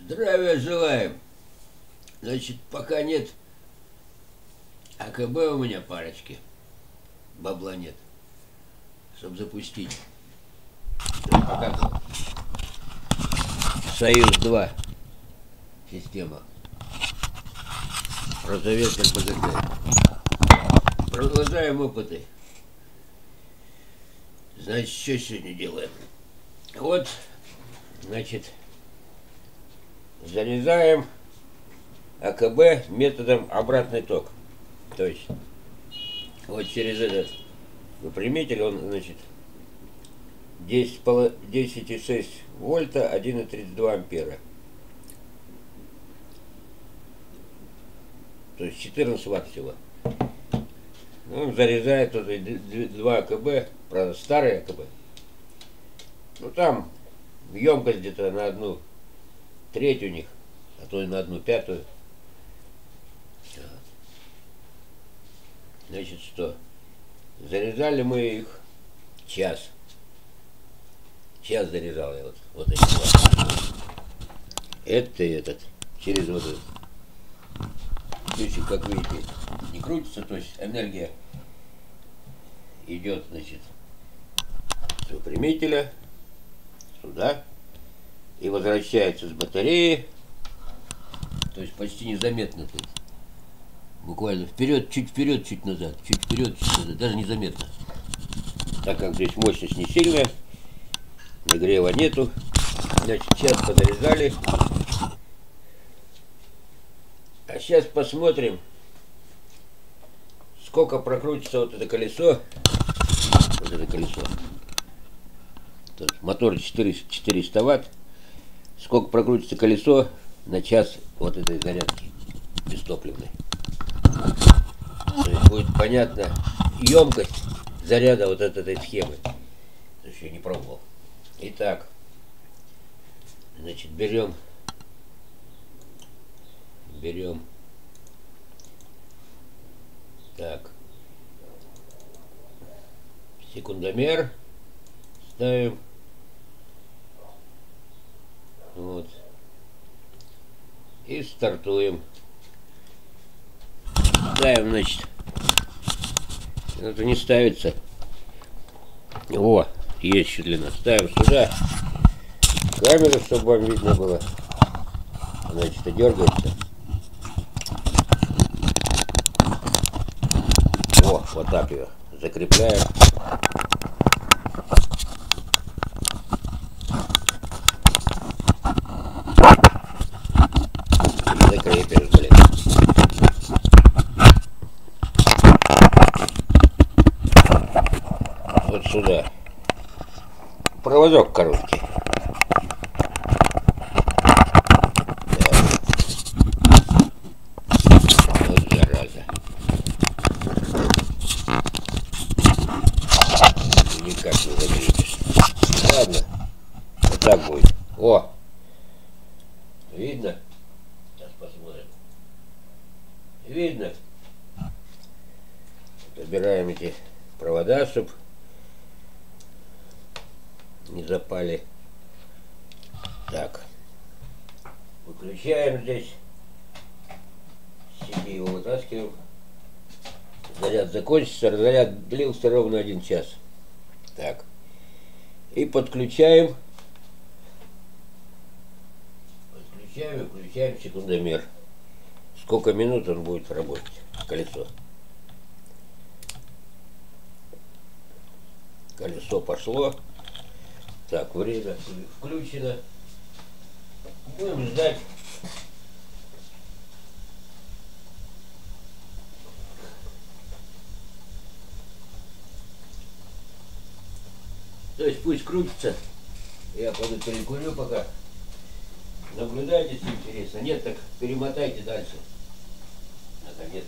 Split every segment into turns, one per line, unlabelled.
Здравия желаем. Значит, пока нет АКБ у меня парочки. Бабла нет. Чтобы запустить. Пока Союз-2 система. Розоветер БГТ. Продолжаем опыты. Значит, что сегодня делаем? Вот, значит, зарезаем АКБ методом обратный ток. То есть, вот через этот выпрямитель он, значит, 10,6 вольта, 1,32 ампера. То есть 14 ватт всего. Он заряжает вот 2 АКБ, правда старые АКБ. Ну там емкость где-то на 1/3 у них, а то и на 1/5. Значит, что? Заряжали мы их час. Час заряжал я вот эти два. Это и этот. Через вот этот ключик, как видите, не крутится, то есть энергия идет, значит, с выпрямителя сюда и возвращается с батареи, то есть почти незаметно тут. Буквально вперед, чуть назад, чуть вперед, чуть назад, даже незаметно. Так как здесь мощность не сильная, нагрева нету. Значит, час подорезали. А сейчас посмотрим, сколько прокрутится вот это колесо. Вот это колесо. Тут мотор 400 ватт. Сколько прокрутится колесо на час вот этой зарядки бестопливной. То есть будет понятно емкость заряда вот от этой схемы. Еще не пробовал. Итак, значит, берем так, секундомер, ставим, вот, и стартуем. Ставим, значит, это не ставится. О, есть еще длина. Ставим сюда камеру, чтобы вам видно было. Значит, и дергается. О, вот так ее закрепляем. И закрепишь, блин. Вот сюда. Проводок короткий. Вот зараза. Никак не закрепишь. Ладно. Вот так будет. О! Видно? Сейчас посмотрим. Видно? Забираем эти провода, чтобы не запали. Так, выключаем здесь, себе его вытаскиваем. Заряд закончится, заряд длился ровно 1 час. Так, и подключаем и включаем секундомер. Сколько минут он будет работать, колесо. Колесо пошло. Так, время включено. Будем ждать. То есть пусть крутится. Я пойду перекурю пока. Наблюдайте, если интересно. Нет, так перемотайте дальше. Наконец.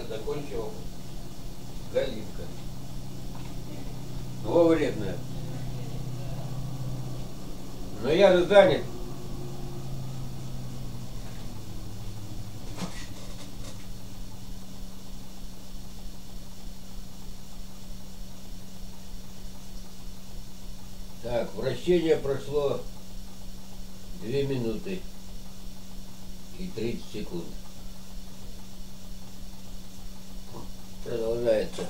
закончил галимка. Во вредная. Но я же занят. Так, вращение прошло 2 минуты и 30 секунд. Продолжается.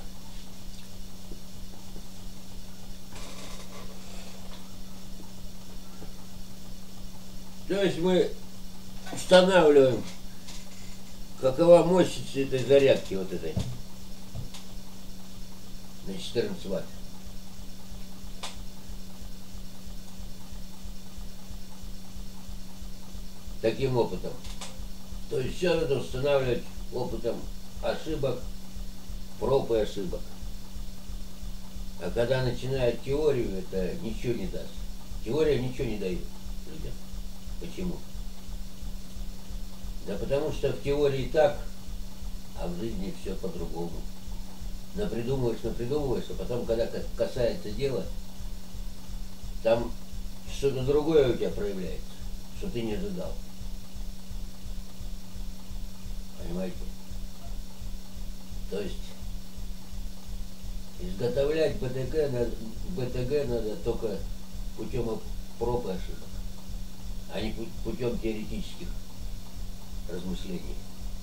То есть мы устанавливаем, какова мощность этой зарядки вот этой на 14 ватт. Таким опытом. То есть все надо устанавливать опытом ошибок, проб и ошибок. А когда начинает теорию, это ничего не даст. Теория ничего не дает людям. Почему? Да потому что в теории так, а в жизни все по-другому. Напридумываешь, а потом, когда касается дела, там что-то другое у тебя проявляется, что ты не ожидал. Понимаете? То есть изготовлять БТГ надо только путем проб и ошибок, а не путем теоретических размышлений.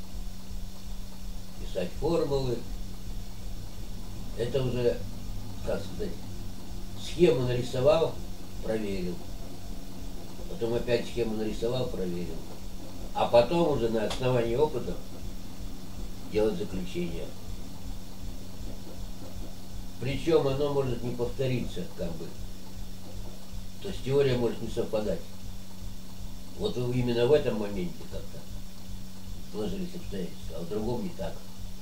Писать формулы, это уже, как сказать, схему нарисовал, проверил. Потом опять схему нарисовал, проверил. А потом уже на основании опыта делать заключение. Причем оно может не повториться, как бы. То есть теория может не совпадать. Вот именно в этом моменте как-то сложились обстоятельства, а в другом не так.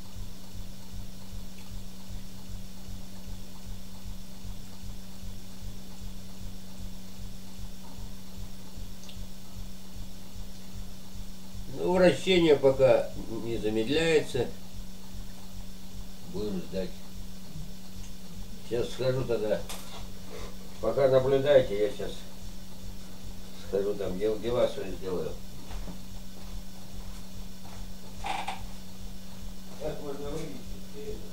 Ну, вращение пока не замедляется. Будем ждать. Сейчас схожу тогда. Пока наблюдайте, я сейчас схожу там, дела свои сделаю. Как можно вывести все это?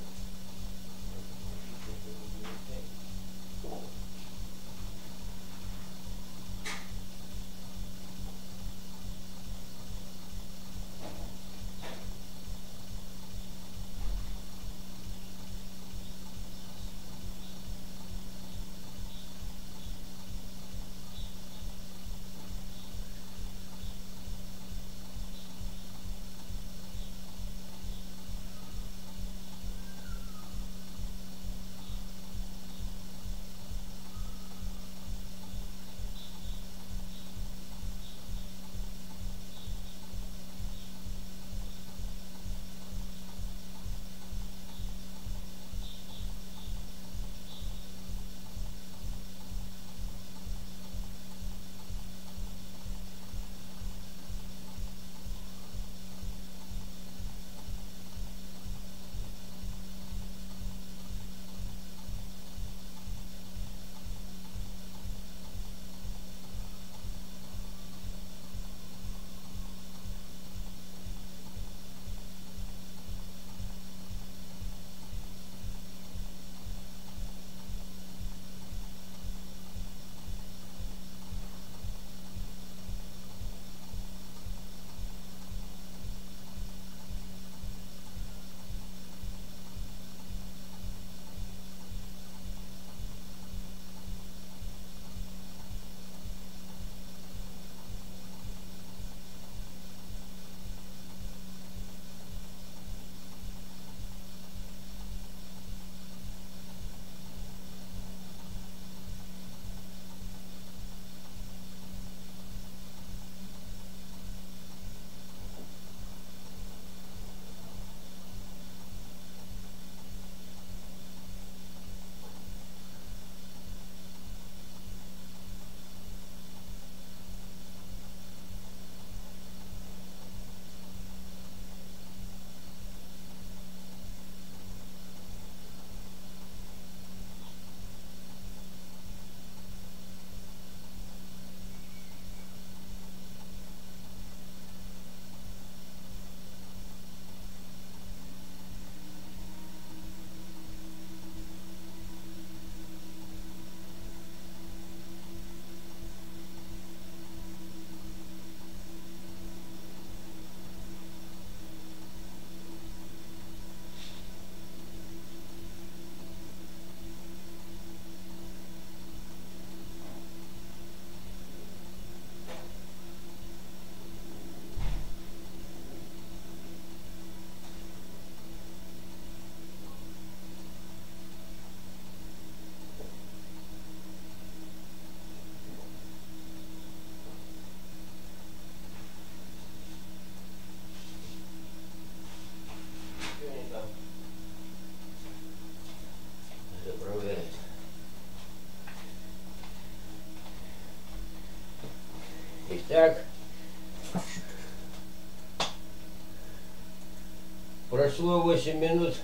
Прошло 8 минут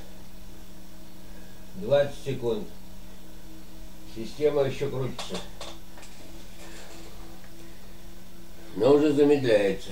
20 секунд. Система еще крутится. Но уже замедляется.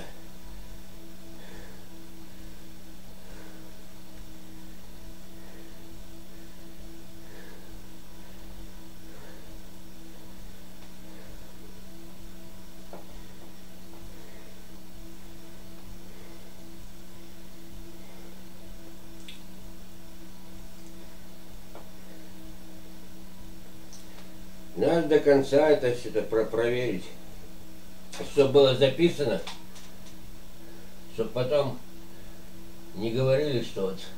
Надо до конца это все проверить, чтобы было записано, чтобы потом не говорили, что вот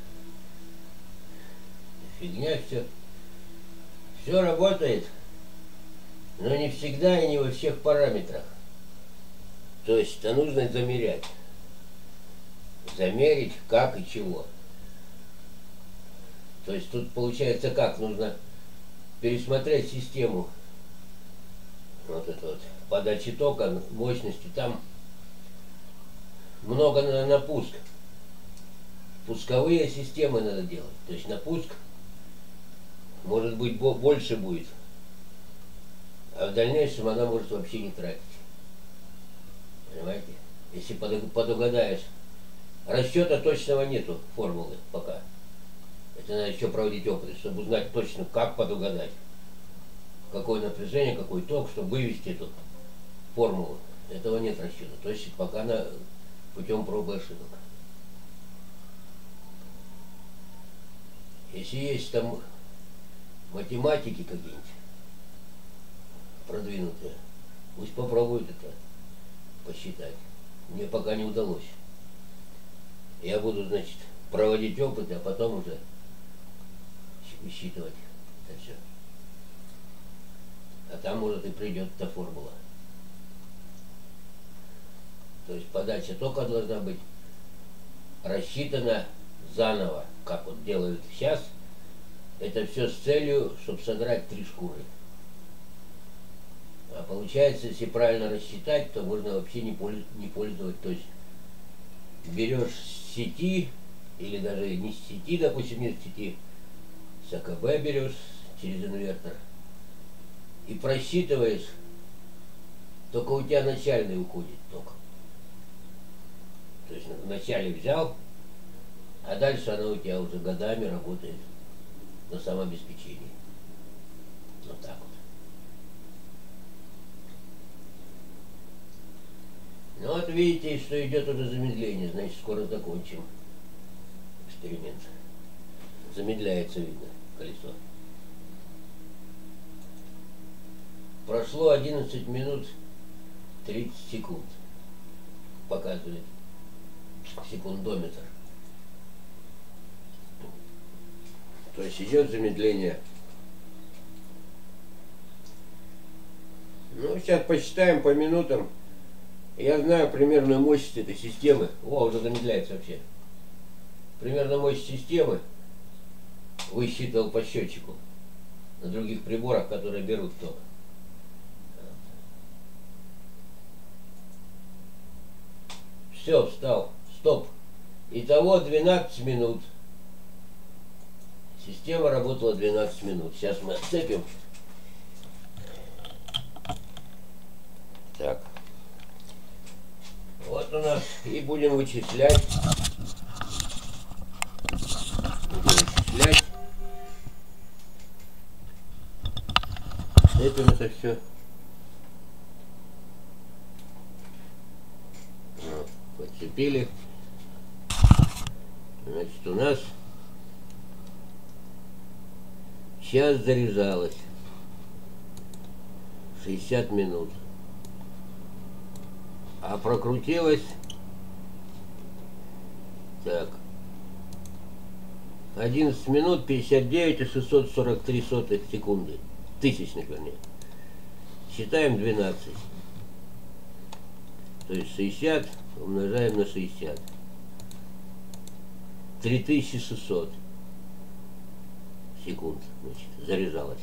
фигня все. Все работает, но не всегда и не во всех параметрах. То есть это нужно замерять. Замерить как и чего. То есть тут получается как? Нужно пересмотреть систему вот это вот подачи тока, мощности. Там много надо на пуск. Пусковые системы надо делать. То есть на пуск может быть больше будет, а в дальнейшем она может вообще не тратить. Понимаете? Если подугадаешь. Расчета точного нету формулы пока. Это надо еще проводить опыты, чтобы узнать точно, как подугадать. Какое напряжение, какой ток, чтобы вывести эту формулу. Этого нет расчета. То есть пока путем пробы ошибок. Если есть там математики какие-нибудь продвинутые, пусть попробуют это посчитать. Мне пока не удалось. Я буду, значит, проводить опыты, а потом уже высчитывать это все. А там, может, и придет эта формула. То есть подача тока должна быть рассчитана заново, как вот делают сейчас. Это все с целью, чтобы содрать 3 шкуры. А получается, если правильно рассчитать, то можно вообще не пользовать. То есть берешь с сети, или даже не с сети, допустим, не с сети, с АКБ берешь через инвертор и просчитываешь, только у тебя начальный уходит ток. То есть вначале взял, а дальше она у тебя уже годами работает на самообеспечении. Вот так вот. Ну вот видите, что идет уже замедление, значит скоро закончим эксперимент. Замедляется, видно, колесо. Прошло 11 минут 30 секунд. Показывает секундометр. То есть идет замедление. Ну, сейчас посчитаем по минутам. Я знаю примерную мощность этой системы. О, уже замедляется вообще. Примерную мощность системы высчитывал по счетчику на других приборах, которые берут ток. Все, встал. Стоп. Итого 12 минут. Система работала 12 минут. Сейчас мы отцепим. Так. Вот у нас. И будем вычислять. Цепим это все. Вот, подцепили. Значит, у нас час заряжалось. 60 минут. А прокрутилось так 11 минут 59 и 643 секунды. Тысячных, вернее. Считаем 12. То есть 60 умножаем на 60. 3600 секунд, значит, заряжалось.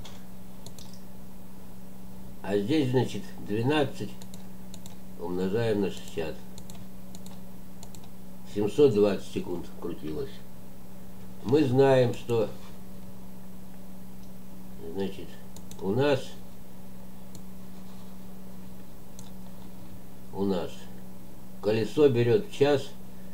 А здесь, значит, 12 умножаем на 60. 720 секунд крутилось. Мы знаем, что, значит, у нас колесо берет в час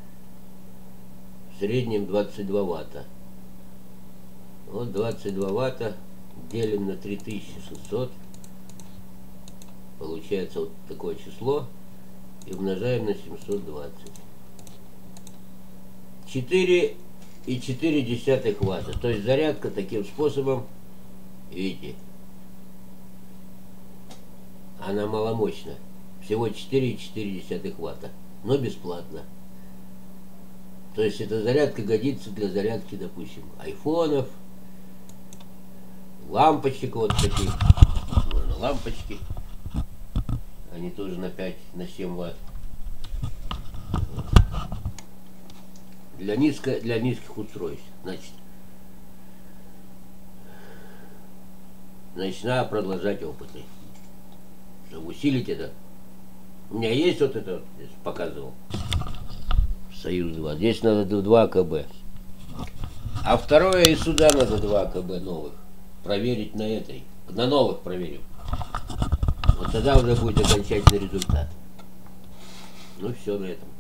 в среднем 22 ватта. Вот 22 ватта делим на 3600. Получается вот такое число. И умножаем на 720. 4,4 ватта. То есть зарядка таким способом, видите, она маломощна. Всего 4,4 ватта. Но бесплатно. То есть эта зарядка годится для зарядки, допустим, айфонов, лампочек вот таких. Можно лампочки. Они тоже на 5-7 ватт. Для низких устройств. Значит, надо продолжать опыты. Чтобы усилить это. У меня есть вот это, здесь показывал. Союз-2. Здесь надо 2 КБ. А второе и сюда надо 2 КБ новых. Проверить на этой. На новых проверим. Вот тогда уже будет окончательный результат. Ну все на этом.